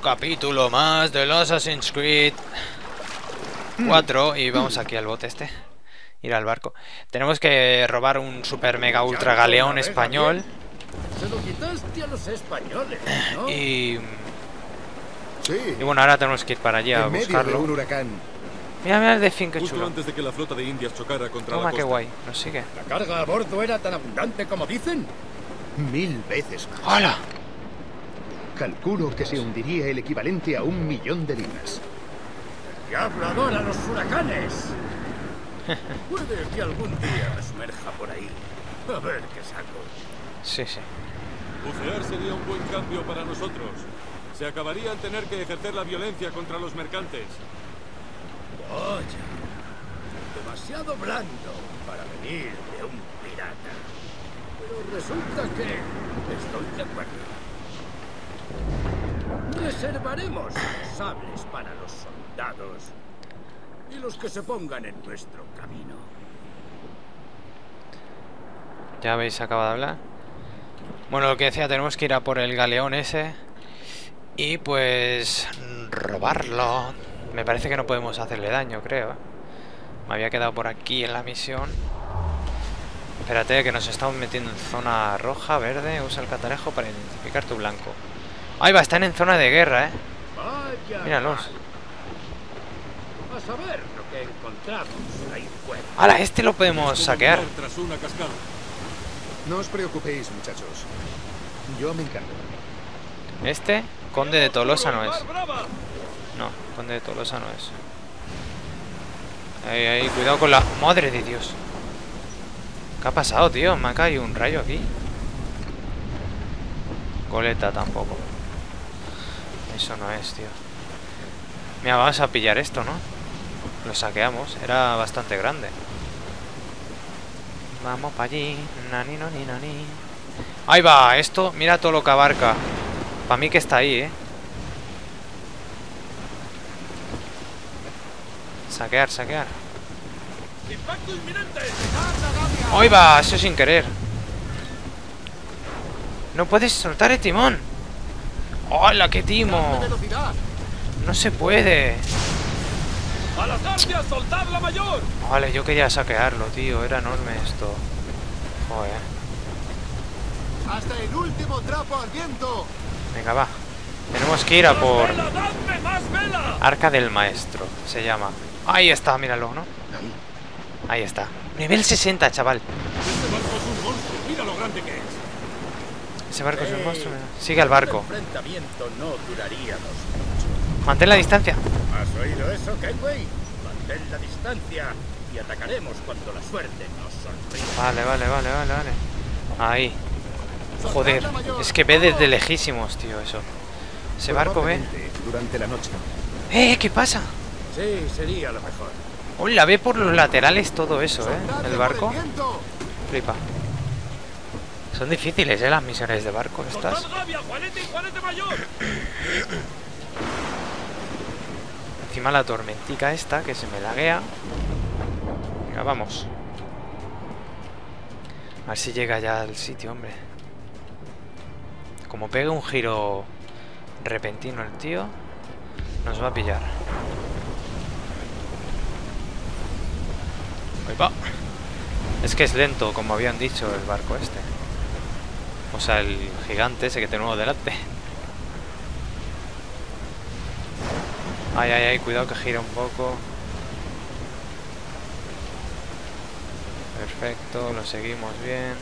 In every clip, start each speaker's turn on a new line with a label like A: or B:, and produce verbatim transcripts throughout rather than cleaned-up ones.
A: capítulo más del Assassin's Creed cuatro. Y vamos aquí al bote este. Ir al barco. Tenemos que robar un super mega ultra galeón español.
B: Se lo quitaste a los españoles, ¿no?
A: Y...
C: Sí.
A: Y bueno, ahora tenemos que ir para allá a
C: En medio de
A: buscarlo.
C: un huracán.
A: Mira, mira el delfín, qué
D: Justo
A: chulo.
D: antes de que la flota de indias chocara contra
A: Toma,
D: la
A: qué
D: costa.
A: guay. Nos sigue.
B: ¿La carga a bordo era tan abundante como dicen?
C: Mil veces más.
A: ¡Hola!
C: Calculo que se hundiría el equivalente a un millón de libras.
B: ¡Diablo adora los huracanes! Puede que algún día me sumerja por ahí. A ver qué saco.
A: Sí, sí.
D: Bucear sería un buen cambio para nosotros. Se acabaría al tener que ejercer la violencia contra los mercantes.
B: Vaya. Demasiado blando para venir de un pirata. Pero resulta que estoy de acuerdo. Reservaremos los sables para los soldados y los que se pongan en nuestro camino.
A: Ya habéis acabado de hablar. Bueno, lo que decía, tenemos que ir a por el galeón ese. Y pues... robarlo. Me parece que no podemos hacerle daño, creo. Me había quedado por aquí en la misión. Espérate, que nos estamos metiendo en zona roja, verde. Usa el catalejo para identificar tu blanco. Ahí va, están en zona de guerra, eh.
B: Vaya.
A: Míralos.
B: A saber lo que encontramos ahí fuera.
A: ¡Hala! Este lo podemos saquear.
D: Tras una cascada.
C: No os preocupéis, muchachos. Yo me encargo.
A: Este, Conde de Tolosa no es. No, Conde de Tolosa no es. Ahí, ahí, cuidado con la... ¡Madre de Dios! ¿Qué ha pasado, tío? Me ha caído un rayo aquí. Goleta tampoco. Eso no es, tío. Mira, vamos a pillar esto, ¿no? Lo saqueamos. Era bastante grande. Vamos para allí. Nani, no, ni, nani. Ahí va, esto. Mira todo lo que abarca. Para mí que está ahí, ¿eh? Saquear, saquear.
B: ¡Impacto inminente!
A: ¡Ahí va! Eso sin querer. No puedes soltar el timón. ¡Hola, qué timo!
B: ¡Velocidad!
A: No se puede.
B: ¡A las armas! ¡Soltad la mayor!
A: Vale, yo quería saquearlo, tío. Era enorme esto. Joder.
C: ¡Hasta el último trapo al viento!
A: Venga, va. Tenemos que ir a por...
B: ¡Vela, dadme más vela!
A: Arca del Maestro, se llama. Ahí está, míralo, ¿no?
C: Ahí.
A: Ahí está. Nivel sesenta, chaval.
D: Este barco es un monstruo. Mira lo grande que es.
A: Ese barco es un
B: Sí.
A: monstruo. mira. Sigue al barco.
B: El enfrentamiento no duraría dos.
A: Mantén la distancia.
B: ¿Has oído eso, Kenway? Mantén la distancia y atacaremos cuando la suerte nos sonría.
A: Vale, vale, vale, vale, vale. Ahí. Joder. Es que ve desde lejísimos, tío, eso. Ese barco ve.
C: Probablemente durante la noche.
A: ¡Eh! ¿Qué pasa?
B: Sí, sería lo mejor.
A: Hola, ve por los laterales todo eso, ¿eh?
C: ¡Soltadle
A: El
C: por
A: barco.
C: viento!
A: Flipa. Son difíciles, ¿eh? Las misiones de barco estas.
B: ¡Soltad Gavia, Juanete y Juanete Mayor!
A: Encima la tormentica esta que se me laguea. Venga, vamos. A ver si llega ya al sitio, hombre. Como pegue un giro repentino el tío, nos va a pillar. Ahí va. Es que es lento, como habían dicho, el barco este. O sea, el gigante ese que tenemos delante. Ay, ay, ay, cuidado que gira un poco. Perfecto, lo seguimos bien.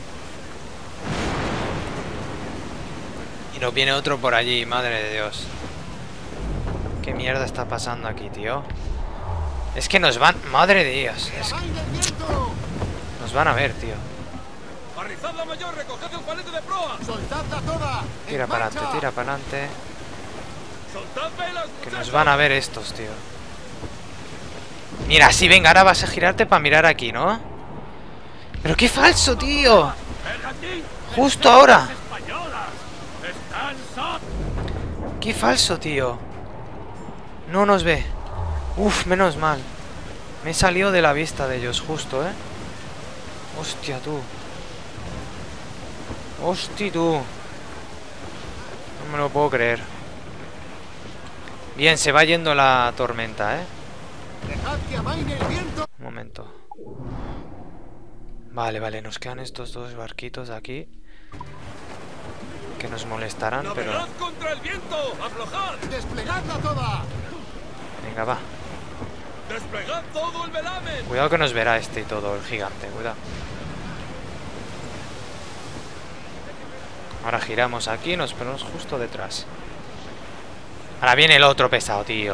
A: Y nos viene otro por allí, madre de Dios. ¿Qué mierda está pasando aquí, tío? Es que nos van... Madre de Dios. Es que
C: ¡Ay, del viento!
A: nos van a ver, tío.
B: ¡Arrizad la mayor! ¡Recoged el Juanete de proa!
C: ¡Soltadla toda!
A: Tira
C: ¡En
A: para
C: marcha!
A: adelante, tira para adelante.
B: ¡Soltad velas!
A: Que nos
B: muchachos!
A: van a ver estos, tío. Mira, sí, venga, ahora vas a girarte para mirar aquí, ¿no? Pero qué falso, tío.
B: ¡Bergantín!
A: Justo ahora.
B: ¡Españolas! ¡Están so...
A: Qué falso, tío. No nos ve. Uf, menos mal. Me he salido de la vista de ellos justo, ¿eh? Hostia, tú. Hostia, tú. No me lo puedo creer. Bien, se va yendo la tormenta, ¿eh?
B: Dejad que amaine el viento.
A: Un momento. Vale, vale, nos quedan estos dos barquitos aquí que nos molestarán, pero...
D: ¡Navegad contra el viento! ¡Aflojad!
B: Desplegadla toda.
A: Venga, va.
D: ¡Desplegad todo el velamen!
A: Cuidado que nos verá este y todo, el gigante, cuidado. Ahora giramos aquí y nos ponemos justo detrás. Ahora viene el otro pesado, tío.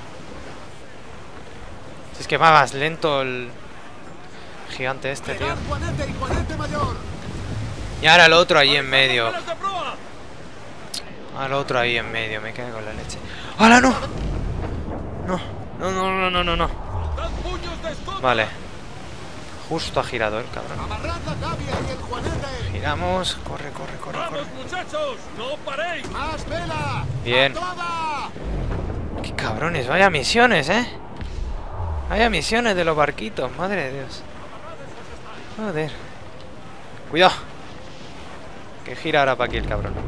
A: Si es que va más lento el gigante este, tío.
B: Plegad Juanete y Juanete mayor.
A: Y ahora el otro ahí en medio.
D: ¡Velas de proa!
A: Al otro ahí en medio, me cago en la leche. ¡Hala, no! No, no, no, no, no, no, no.
D: ¡Dad puños de escoba!
A: Vale. Justo ha girado el cabrón.
B: Amarrad la cavia y el Juanete.
A: Giramos. Corre, corre, corre, corre.
D: ¡Vamos, muchachos! ¡No paréis!
B: Más vela.
A: Bien.
B: A toda.
A: Qué cabrones, vaya misiones, ¿eh? Vaya misiones de los barquitos, madre de Dios. Joder. Cuidado. Que gira ahora para aquí el cabrón.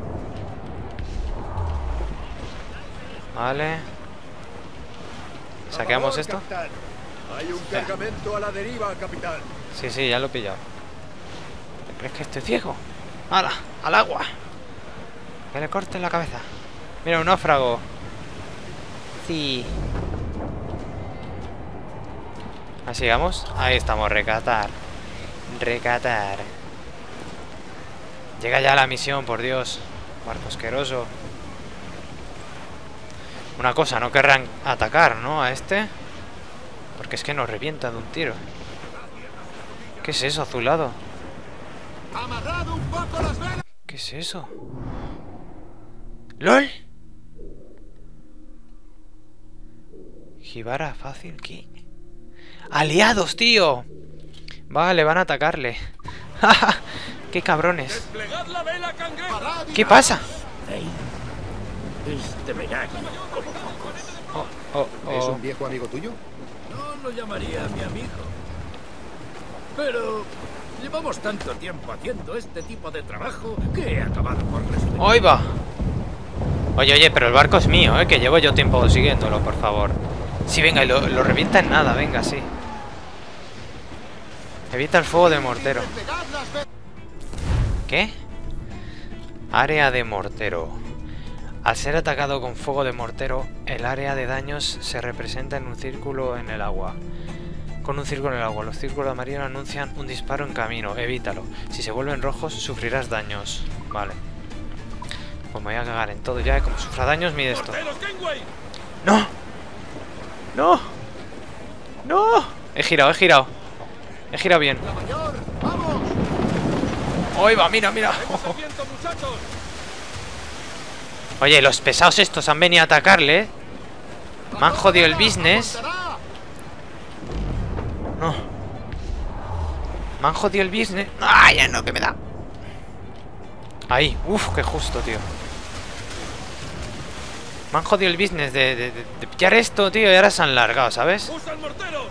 A: Vale. ¿Saqueamos esto?
C: Capitán. Hay un cargamento a la deriva, capitán.
A: Sí, sí, ya lo he pillado. ¿Te crees que estoy ciego? ¡Hala! ¡Al agua! Que le corten la cabeza. Mira, un náufrago. Sí. Así vamos. Ahí estamos, recatar. Recatar. Llega ya la misión, por Dios. Barco asqueroso. Una cosa, no querrán atacar, ¿no? A este. Porque es que nos revienta de un tiro. ¿Qué es eso, azulado?
B: Amarrad un poco las velas.
A: ¿Qué es eso? ¡Lol! Jibara fácil, ¿qué? ¡Aliados, tío! Vale, van a atacarle. ¡Qué cabrones!
D: ¡Desplegad la vela cangreja!
B: Parad y
A: ¿Qué pasa?
B: Este verano, como pocos.
A: Oh, oh,
C: ¿Es
A: oh.
C: un viejo amigo tuyo?
B: No lo llamaría mi amigo. Pero llevamos tanto tiempo haciendo este tipo de trabajo que he acabado por respetar.
A: ¡Ahí va! Oye, oye, pero el barco es mío, ¿eh? Que llevo yo tiempo siguiéndolo, por favor. Sí, venga, y lo, lo revienta en nada, venga, sí. Evita el fuego de mortero.
B: Desplegad las velas.
A: ¿Qué? Área de mortero. Al ser atacado con fuego de mortero, el área de daños se representa en un círculo en el agua. Con un círculo en el agua, los círculos amarillos anuncian un disparo en camino, evítalo. Si se vuelven rojos, sufrirás daños. Vale. Pues me voy a cagar en todo ya, como sufra daños, mide esto.
D: ¡Morteros, Kenway!
A: ¡No! ¡No! ¡No! He girado, he girado. He girado bien.
B: La mayor, vamos.
A: ¡Ahí va! ¡Mira, mira!
D: ¡Vamos al viento, muchachos!
A: Oye, los pesados estos han venido a atacarle, ¿eh? Me han jodido el business.
B: Aguantará.
A: No. Me han jodido el business. ¡Ah, ya no, que me da! Ahí, uff, qué justo, tío. Me han jodido el business de, de, de, de pillar esto, tío, y ahora se han largado, ¿sabes?
D: ¡Usan morteros!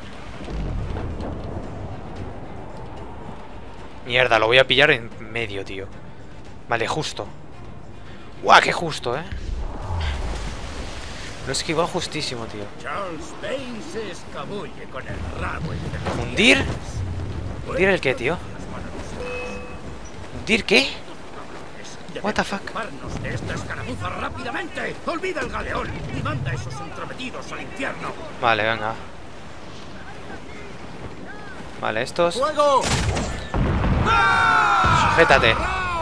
A: Mierda, lo voy a pillar en medio, tío. Vale, justo. ¡Guau, qué justo, eh! Lo he esquivado justísimo, tío.
B: Charles Payne se escabulle con el rabo entre los
A: ¿Hundir?
B: dientes.
A: ¿Hundir el qué, tío? ¿Hundir qué? What the fuck?
B: Debemos de esta escaramuza rápidamente. Olvida el galeón y manda a esos entrometidos al infierno.
A: Vale, venga. Vale, estos.
B: ¡Fuego!
A: Sujétate.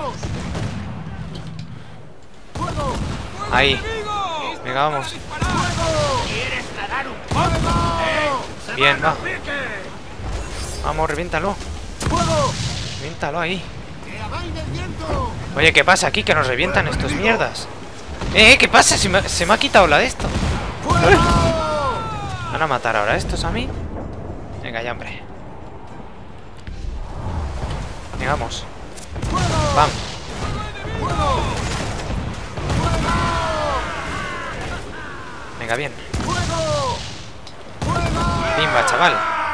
B: ¡Fuego!
A: Ahí. Venga, vamos.
B: ¿Quieres ganar un fuego?
A: Bien, va.
B: ¡Pique!
A: Vamos, reviéntalo.
B: ¡Fuego!
A: Reviéntalo ahí.
B: ¡Que amaine el viento!
A: Oye, ¿qué pasa aquí? Que nos revientan estos mierdas. Eh, ¿qué pasa? Se me, se me ha quitado la de esto.
B: ¡Fuego!
A: ¿Van a matar ahora estos a mí? Venga, ya, hombre. Venga, vamos. Vamos.
B: ¡Fuego!
A: Venga, bien.
B: ¡Fuego! ¡Fuego!
A: Pimba, chaval.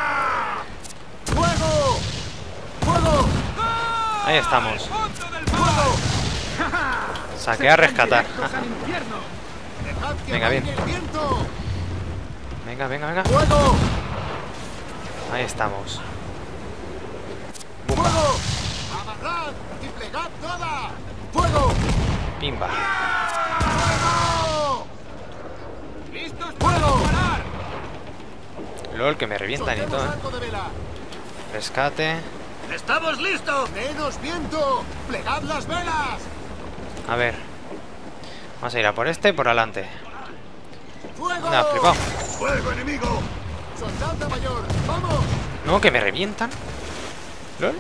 B: ¡Fuego! ¡Fuego!
A: Ahí estamos.
B: ¡Fuego!
A: Saquear, rescatar.
B: Directos al infierno.
A: Venga, bien. Venga, venga, venga.
B: ¡Fuego!
A: Ahí estamos.
B: ¡Fuego! ¡Amarrad y plegad toda! ¡Fuego!
A: Pimba.
B: ¡Fuego!
D: ¡Listos para disparar!
A: LOL, que me revientan y
B: Soltemos
A: todo.
B: arco de vela.
A: Rescate.
B: ¡Estamos listos! ¡Menos viento! ¡Plegad las velas!
A: A ver. Vamos a ir a por este, por adelante.
B: ¡Fuego!
A: Anda, flipado.
B: ¡Fuego enemigo! ¡Soldado mayor! ¡Vamos!
A: No, que me revientan. LOL.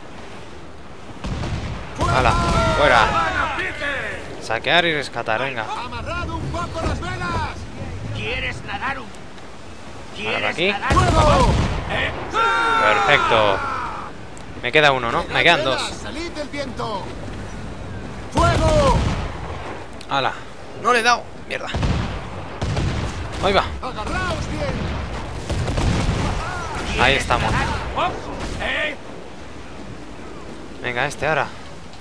B: ¡Fuego!
A: ¡Hala! ¡Fuera!
B: ¡Van a pique!
A: Saquear y rescatar, venga.
B: ¡Amarrad un poco las velas!
E: ¿Quieres nadar un...
A: Ahora aquí.
B: ¡Fuego!
A: Perfecto. Me queda uno, ¿no? Me quedan
B: Velas,
A: dos.
B: ¡Salid del viento! ¡Fuego!
A: ¡Hala! No le he dado. Mierda. Ahí va.
B: ¡Agarraos bien!
A: Ahí estamos.
E: ¿Eh?
A: Venga, este ahora.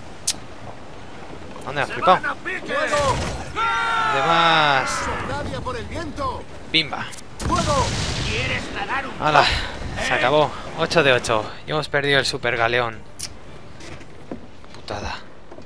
A: ¿Dónde has flipado?
B: ¡Fuego!
A: ¿Dónde vas?
B: ¡Sopladia por el viento!
A: Pimba.
B: ¡Fuego!
E: ¿Quieres nadar un...
A: ¡Hala! Se acabó. ocho de ocho. Y hemos perdido el super galeón. Putada.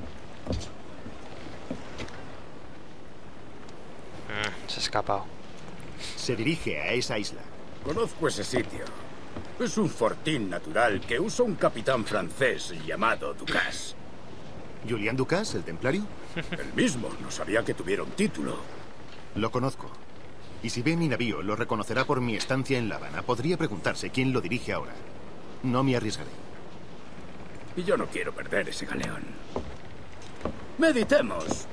A: Mm, se ha escapado.
C: Se dirige a esa isla.
B: Conozco ese sitio. Es un fortín natural que usa un capitán francés llamado Ducasse.
C: ¿Julián Ducasse, el templario?
B: El mismo. No sabía que tuviera un título.
C: Lo conozco. Y si ve mi navío, lo reconocerá por mi estancia en La Habana. Podría preguntarse quién lo dirige ahora. No me arriesgaré.
B: Y yo no quiero perder ese galeón. Meditemos.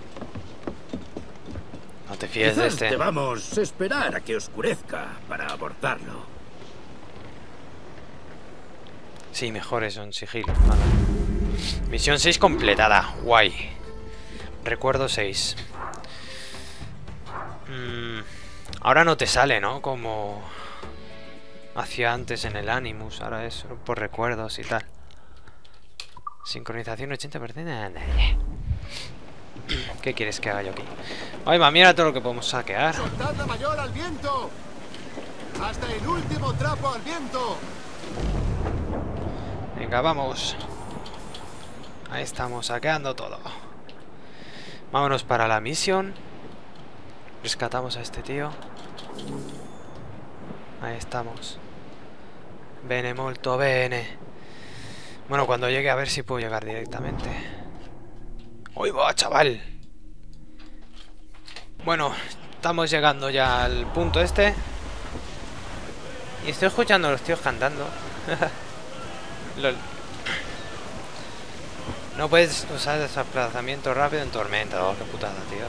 A: No te fíes de
B: Quizás
A: este.
B: debamos esperar a que oscurezca para abordarlo.
A: Sí, mejor eso en sigilo. Vale. Misión seis completada. Guay. Recuerdo seis. Mm, ahora no te sale, ¿no? Como hacía antes en el Animus. Ahora es por recuerdos y tal. Sincronización ochenta por ciento. ¿Qué quieres que haga yo aquí? Ay, va, mira todo lo que podemos saquear.
B: ¡Soldado mayor al viento! ¡Hasta el último trapo al viento!
A: Venga, vamos. Ahí estamos, saqueando todo. Vámonos para la misión. Rescatamos a este tío. Ahí estamos. Bene molto bene. Bueno, cuando llegue a ver si puedo llegar directamente. ¡Uy, va, chaval! Bueno, estamos llegando ya al punto este. Y estoy escuchando a los tíos cantando. Lol. No puedes usar desplazamiento rápido en tormenta. Oh, qué putada, tío.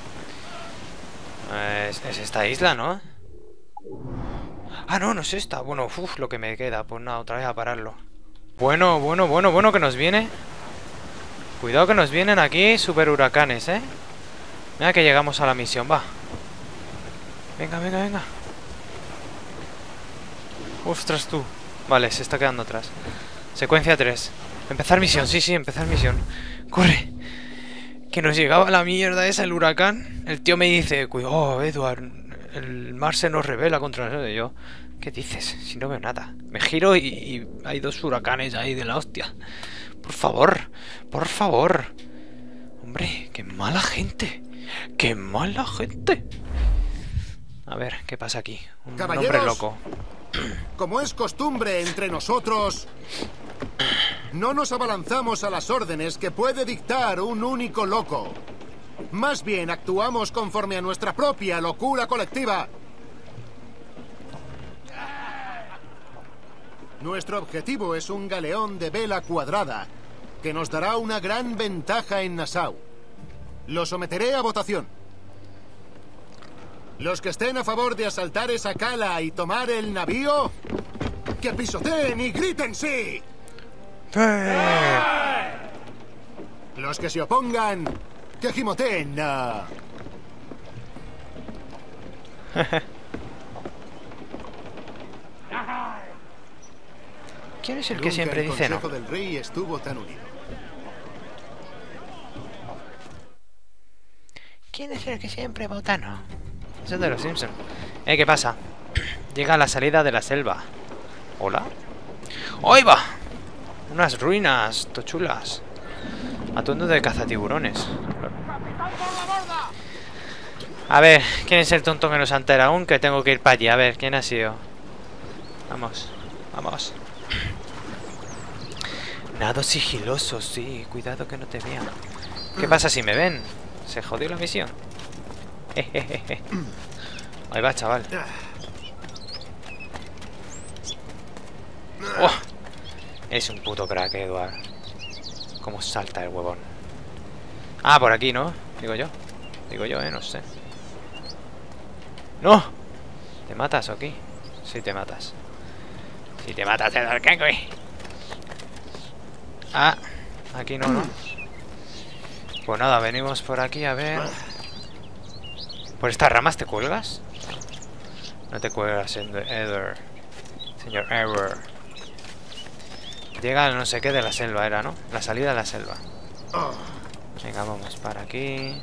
A: Es, es esta isla, ¿no? Ah, no, no es esta. Bueno, uff, lo que me queda. Pues nada, otra vez a pararlo. Bueno, bueno, bueno, bueno que nos viene. Cuidado que nos vienen aquí super huracanes, ¿eh? Mira que llegamos a la misión, va. Venga, venga, venga. Ostras, tú. Vale, se está quedando atrás. Secuencia tres. Empezar misión, sí, sí, empezar misión. Corre. Que nos llegaba la mierda esa, el huracán. El tío me dice, cuidado, Edward, el mar se nos revela contra nosotros. Y yo, ¿qué dices? Si no veo nada. Me giro y, y hay dos huracanes ahí de la hostia. Por favor, por favor. Hombre, qué mala gente. Qué mala gente. A ver, ¿qué pasa aquí? Un
B: Caballeros,
A: hombre loco.
B: Como es costumbre entre nosotros, no nos abalanzamos a las órdenes que puede dictar un único loco. Más bien actuamos conforme a nuestra propia locura colectiva. Nuestro objetivo es un galeón de vela cuadrada que nos dará una gran ventaja en Nassau. Lo someteré a votación. Los que estén a favor de asaltar esa cala y tomar el navío, que pisoteen y griten sí. Los que se opongan, que gimoteen no.
A: ¿Quién es el que
B: Nunca
A: siempre
B: el
A: dice no?
B: Consejo del Rey estuvo tan unido.
A: ¿Quién es el que siempre vota no? Eso es de los Simpsons. Eh, ¿qué pasa? Llega a la salida de la selva. ¿Hola? ¡Ahí va! Unas ruinas tochulas. Atuendo de cazatiburones. A ver, ¿quién es el tonto que nos ha enterado aún? Que tengo que ir para allí. A ver, ¿quién ha sido? Vamos, vamos. Nado sigiloso, sí. Cuidado que no te vean. ¿Qué pasa si me ven? Se jodió la misión. Jejeje. Ahí va, chaval. Oh, es un puto crack, Edward. Cómo salta el huevón. Ah, por aquí, ¿no? Digo yo. Digo yo, eh, no sé. ¡No! ¿Te matas o qué? Sí te matas. Sí te matas, Edward Kenway. Ah, aquí no, ¿no? Pues nada, venimos por aquí a ver. ¿Por estas ramas te cuelgas? No te cuelgas, Edward. Señor Edward. Llega al no sé qué de la selva, era, ¿no? La salida de la selva. Venga, vamos para aquí.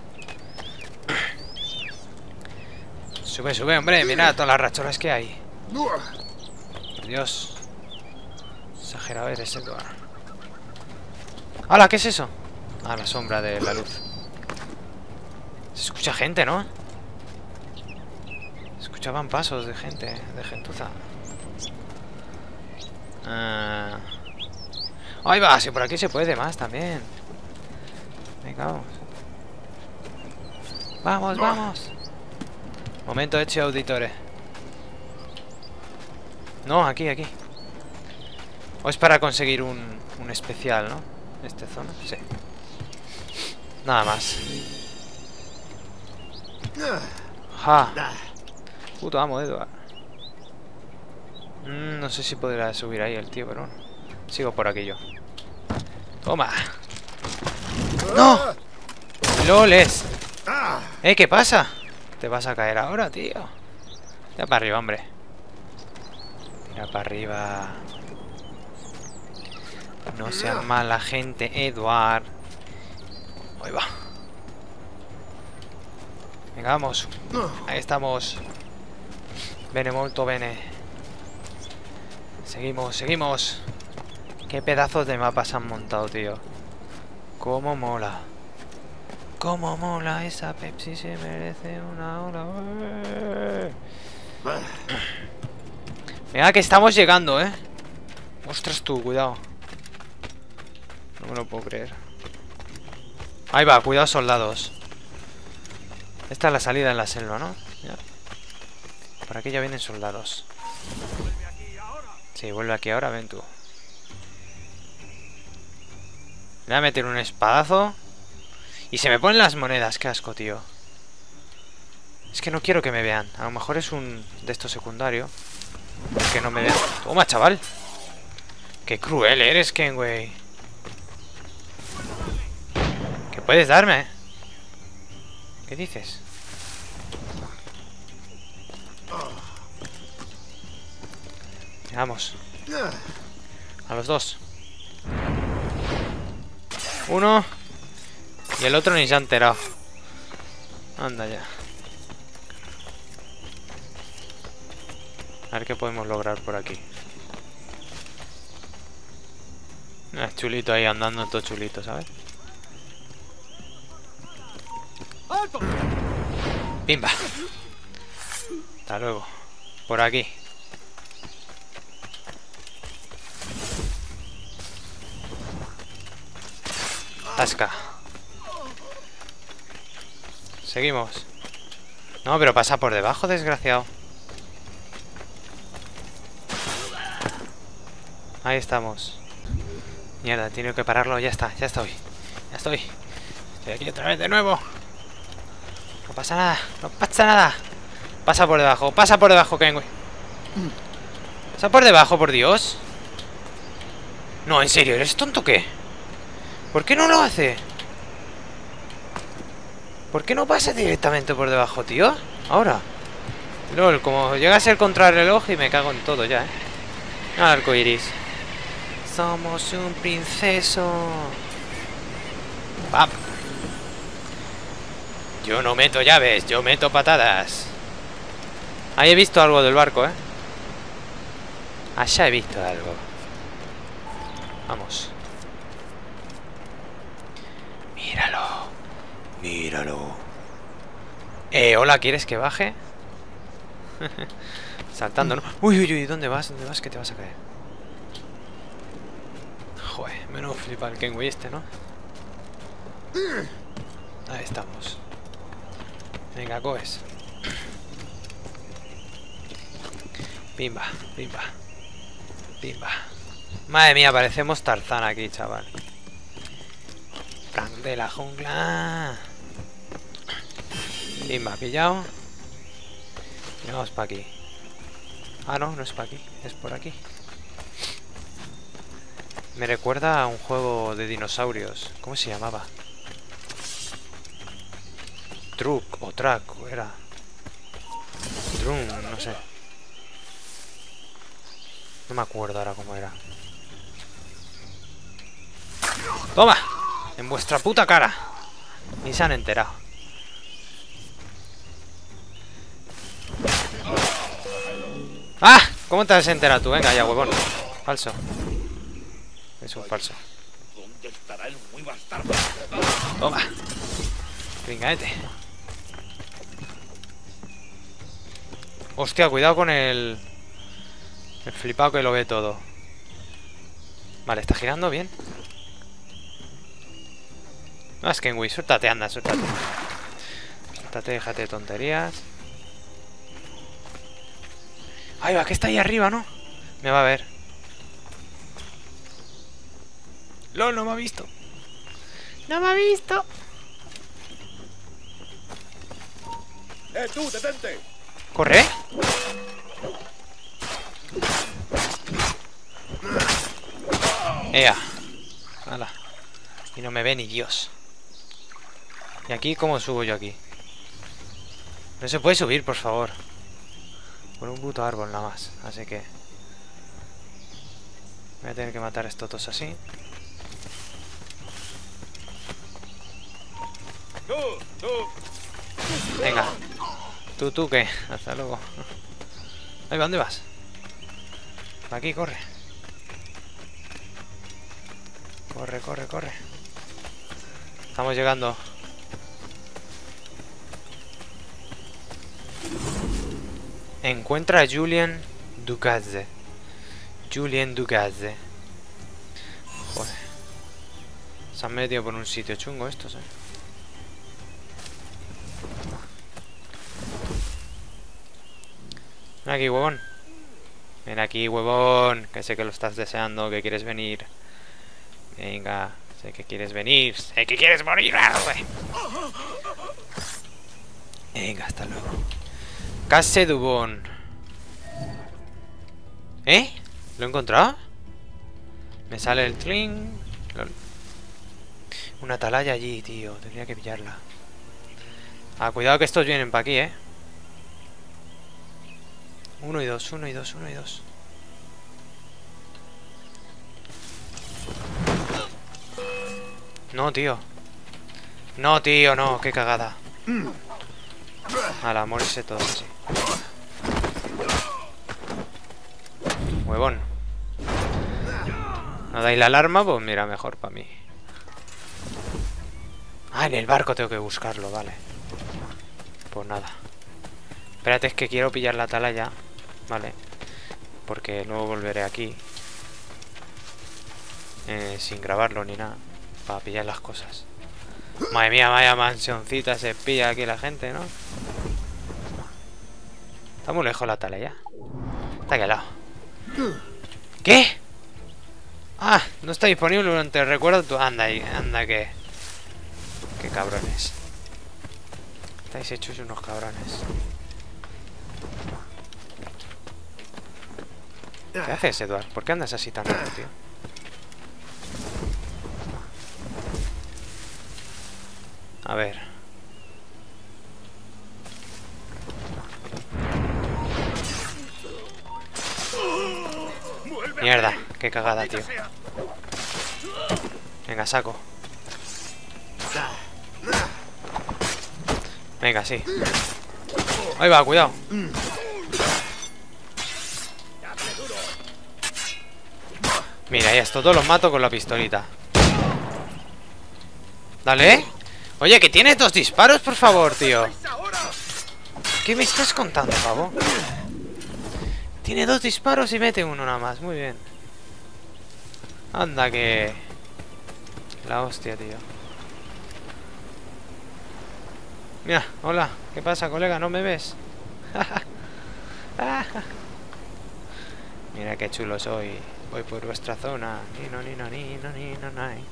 A: Sube, sube, hombre. Mira todas las racholas que hay. Por Dios. Exagerado eres, Edward. ¡Hala! ¿Qué es eso? Ah, la sombra de la luz. Se escucha gente, ¿no? Se escuchaban pasos de gente, de gentuza. Ah. Ahí va, si por aquí se puede más también. Venga, vamos. Vamos, vamos. Momento hecho, auditores. No, aquí, aquí. O es para conseguir un, un especial, ¿no? Esta zona, sí. Nada más. Ja. Puto amo, Edward. Mm, no sé si podrá subir ahí el tío, pero bueno. Sigo por aquí yo. Toma. ¡No! ¡Loles! ¿Eh? ¿Qué pasa? Te vas a caer ahora, tío. Mira para arriba, hombre. Mira para arriba. No seas mala gente, Edward. Ahí va. Venga, vamos. Ahí estamos. Bene, molto bene. Seguimos, seguimos. Qué pedazos de mapas han montado, tío. Cómo mola. Cómo mola esa Pepsi. Se merece una hora. Venga, que estamos llegando, eh. Ostras tú, cuidado. No me lo puedo creer. Ahí va, cuidado, soldados. Esta es la salida en la selva, ¿no? Ya. Por aquí ya vienen soldados. Sí, vuelve aquí ahora, ven tú. Le voy a meter un espadazo. Y se me ponen las monedas, qué asco, tío. Es que no quiero que me vean. A lo mejor es un de estos secundario. Que no me vean. Toma, chaval. Qué cruel eres, Kenway. ¿Qué puedes darme? ¿Qué dices? Vamos. A los dos. Uno. Y el otro ni se ha enterado. Anda ya. A ver qué podemos lograr por aquí. Es chulito ahí andando, todo chulito, ¿sabes? Pimba. Hasta luego. Por aquí. Tasca. Seguimos. No, pero pasa por debajo, desgraciado. Ahí estamos. Mierda, tengo que pararlo. Ya está, ya estoy. Ya estoy. Estoy aquí otra vez de nuevo. No pasa nada, no pasa nada. Pasa por debajo, pasa por debajo, Kenway. Pasa por debajo, por Dios. No, en serio, ¿eres tonto o qué? ¿Por qué no lo hace? ¿Por qué no pasa directamente por debajo, tío? Ahora. LOL, como llega a ser contrarreloj y me cago en todo ya, eh. Arco iris. Somos un princeso. ¡Pam! Yo no meto llaves, yo meto patadas. Ahí he visto algo del barco, ¿eh? Allá he visto algo. Vamos. Míralo. Míralo. Eh, hola, ¿quieres que baje? Saltando, ¿no? Uy, uy, uy, ¿dónde vas? ¿Dónde vas? Que te vas a caer. Joder, menos flipa el Kenway este, ¿no? Ahí estamos. Venga, coges. Pimba, pimba. Pimba. Madre mía, parecemos Tarzán aquí, chaval. Frank de la jungla. Pimba, pillado. Y vamos para aquí. Ah, no, no es para aquí, es por aquí. Me recuerda a un juego de dinosaurios. ¿Cómo se llamaba? Truck o Track era. Drum, no sé. No me acuerdo ahora cómo era. ¡Toma! En vuestra puta cara. Ni se han enterado. ¡Ah! ¿Cómo te has enterado tú? Venga ya, huevón. Falso. Es un falso.
E: ¿Dónde estará el muy bastardo?
A: Toma. Pringaete. Hostia, cuidado con el... El flipado que lo ve todo. Vale, está girando bien. No, es que Kenway, suéltate, anda, suéltate. Suéltate, déjate de tonterías. Ahí va, que está ahí arriba, ¿no? Me va a ver. LOL, no me ha visto. No me ha visto.
D: ¡Eh, tú, detente!
A: ¿Corre? Ea. Hala. Y no me ve ni Dios. ¿Y aquí cómo subo yo aquí? No se puede subir, por favor. Por un puto árbol nada más. Así que... voy a tener que matar a estos dos así.
D: ¡Tú, tú!
A: Venga. ¿Tú, tú qué? Hasta luego. Ahí va, ¿dónde vas? Aquí, corre. Corre, corre, corre. Estamos llegando. Encuentra a Julien Ducazze. Julien Ducazze. Joder. Se han metido por un sitio chungo estos, eh. Ven aquí, huevón. Ven aquí, huevón. Que sé que lo estás deseando, que quieres venir. Venga, sé que quieres venir. Sé que quieres morir. Venga, hasta luego. Case Dubón. ¿Eh? ¿Lo he encontrado? Me sale el tling. Una atalaya allí, tío. Tendría que pillarla. Ah, cuidado que estos vienen para aquí, eh. Uno y dos, uno y dos, uno y dos. No, tío. No, tío, no. Qué cagada. A la morirse todos así. Huevón. ¿No dais la alarma? Pues mira, mejor para mí. Ah, en el barco tengo que buscarlo, vale. Pues nada. Espérate, es que quiero pillar la atalaya. Vale. Porque luego volveré aquí. Eh, sin grabarlo ni nada. Para pillar las cosas. Madre mía, vaya mansioncita se pilla aquí la gente, ¿no? Está muy lejos la atalaya. Está aquí al lado. ¿Qué? Ah, no está disponible durante el recuerdo tu... Anda ahí, anda que... Qué cabrones. Estáis hechos unos cabrones. ¿Qué haces, Eduard? ¿Por qué andas así tan raro, tío? A ver. Mierda, qué cagada, tío. Venga, saco. Venga, sí. Ahí va, cuidado. Mira, ya esto, todos los mato con la pistolita. Dale, ¿eh? Oye, que tienes dos disparos, por favor, tío. ¿Qué me estás contando, pavo? Tiene dos disparos y mete uno nada más. Muy bien. Anda que... La hostia, tío. Mira, hola. ¿Qué pasa, colega? ¿No me ves? Mira qué chulo soy. Voy por vuestra zona. Ni no, ni no, ni no, ni no, ni.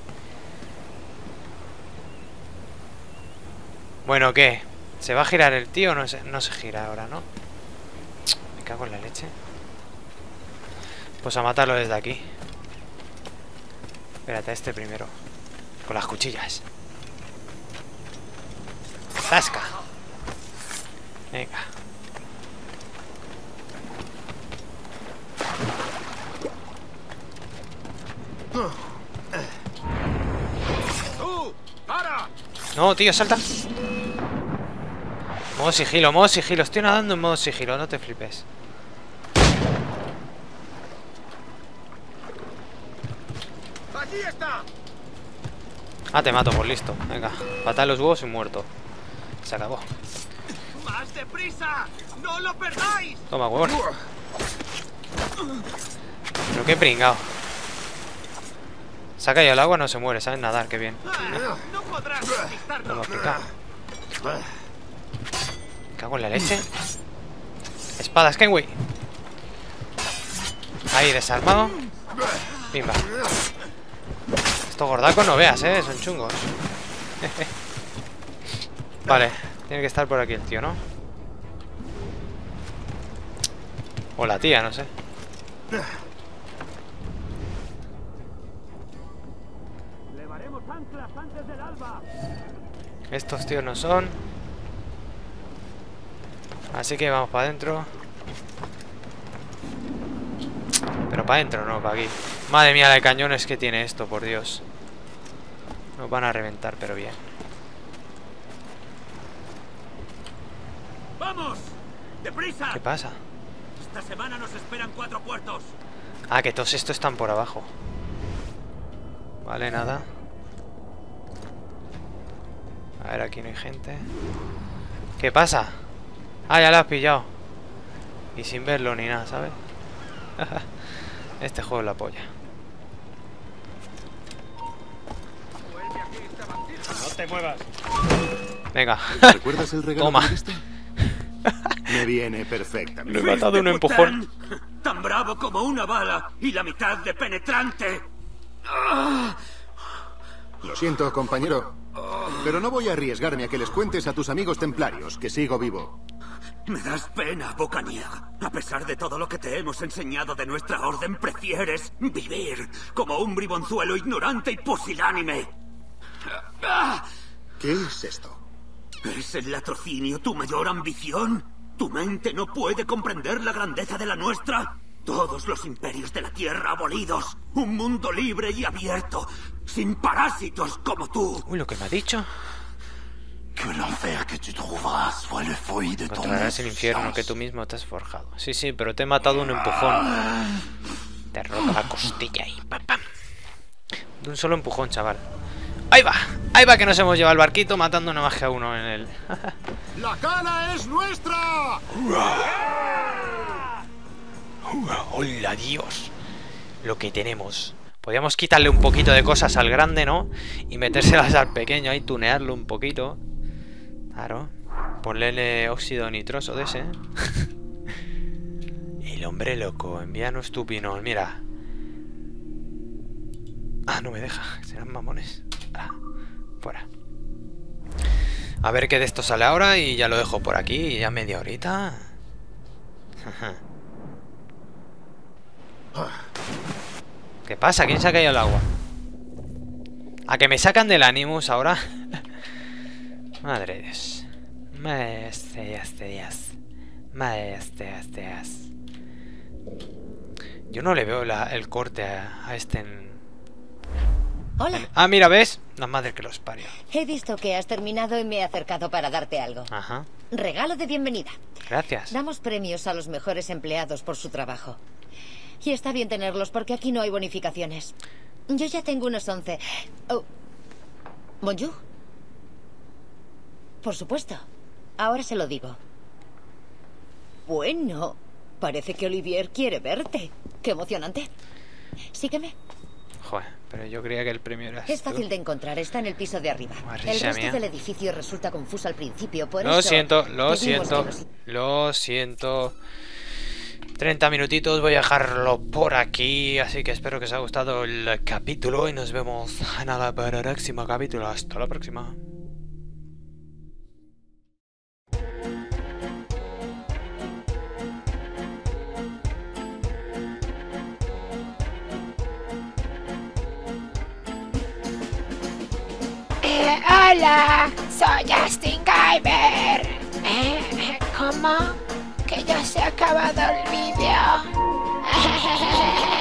A: Bueno, ¿qué? ¿Se va a girar el tío o no se, no se gira ahora, no? Me cago en la leche. Pues a matarlo desde aquí. Espérate, este primero. Con las cuchillas. ¡Tasca! Venga.
B: ¡Tú! ¡Para!
A: No, tío, salta. Modo sigilo, modo sigilo. Estoy nadando en modo sigilo, no te flipes.
B: ¡Allí está!
A: Ah, te mato por listo. Venga, patada los huevos y muerto. Se acabó.
B: ¡Más deprisa! ¡No lo perdáis!
A: Toma, huevón. Pero qué pringao. Se ha caído al agua, no se muere, ¿sabes nadar? Qué bien.
B: ¡No podrás conquistarnos!
A: Toma, pica. Cago en la leche. Espada, Skyway. Ahí, desarmado. Pimba. Estos gordacos no veas, eh, son chungos. Vale, tiene que estar por aquí el tío, ¿no? O la tía, no sé.
B: ¡Levaremos anclas antes del alba!
A: Estos tíos no son. Así que vamos para adentro. Pero para adentro, no, para aquí. Madre mía, la de cañones que tiene esto, por Dios. Nos van a reventar, pero bien.
E: ¡Vamos! ¡Deprisa!
A: ¿Qué pasa?
E: Esta semana nos esperan cuatro puertos.
A: Ah, que todos estos están por abajo. Vale, nada. A ver, aquí no hay gente. ¿Qué pasa? Ah, ya lo has pillado. Y sin verlo ni nada, ¿sabes? Este juego es la polla.
E: No te muevas.
A: Venga.
C: ¿Recuerdas el regalo
A: Toma.
C: que me diste? Me viene perfectamente.
A: Lo he matado de un empujón.
E: Tan, tan bravo como una bala y la mitad de penetrante.
C: Lo siento, compañero, pero no voy a arriesgarme a que les cuentes a tus amigos templarios que sigo vivo.
E: Me das pena, Bocaniega. A pesar de todo lo que te hemos enseñado de nuestra orden, prefieres vivir como un bribonzuelo ignorante y pusilánime.
C: ¿Qué es esto?
E: ¿Es el latrocinio tu mayor ambición? ¿Tu mente no puede comprender la grandeza de la nuestra? Todos los imperios de la Tierra abolidos. Un mundo libre y abierto. Sin parásitos como tú.
A: Uy, lo que me ha dicho.
E: Que l'enfer que tu trouveras soit le fruit de ton
A: Encontrarás el infierno que tú mismo te has forjado. Sí, sí, pero te he matado de un empujón. Te he roto la costilla ahí, pam, pam. De un solo empujón, chaval. ¡Ahí va! ¡Ahí va que nos hemos llevado el barquito matando una magia a uno en él!
B: ¡La cala es nuestra!
A: ¡Hola, Dios! Lo que tenemos. Podríamos quitarle un poquito de cosas al grande, ¿no? Y metérselas al pequeño ahí, tunearlo un poquito. Claro. Ponle óxido nitroso de ese. El hombre loco. Envíanos tu pinol. Mira. Ah, no me deja. Serán mamones. Ah, fuera. A ver qué de esto sale ahora y ya lo dejo por aquí. Ya media horita. ¿Qué pasa? ¿Quién se ha caído al agua? ¿A que me sacan del Animus ahora? Madre de Dios. Madre de Dios, de Dios. Madre de Dios, de Dios. Yo no le veo la, el corte a, a este en...
F: Hola.
A: Ah, mira, ¿ves? La madre que los parió.
F: He visto que has terminado y me he acercado para darte algo.
A: Ajá.
F: Regalo de bienvenida.
A: Gracias.
F: Damos premios a los mejores empleados por su trabajo. Y está bien tenerlos porque aquí no hay bonificaciones. Yo ya tengo unos once. Oh. ¿Bonjour? Por supuesto. Ahora se lo digo. Bueno, parece que Olivier quiere verte. Qué emocionante. Sígueme.
A: Joder, pero yo creía que el premio era
F: Es fácil de encontrar, está en el piso de arriba.
A: Madre
F: El resto
A: mía.
F: del edificio resulta confuso al principio, por
A: Lo
F: eso...
A: siento, lo
F: pedimos
A: siento,
F: que nos-
A: lo siento. treinta minutitos, voy a dejarlo por aquí, así que espero que os haya gustado el capítulo y nos vemos en el próximo capítulo. Hasta la próxima.
G: Eh, hola, soy Justin Gamer. Eh, ¿Cómo? Que ya se ha acabado el vídeo.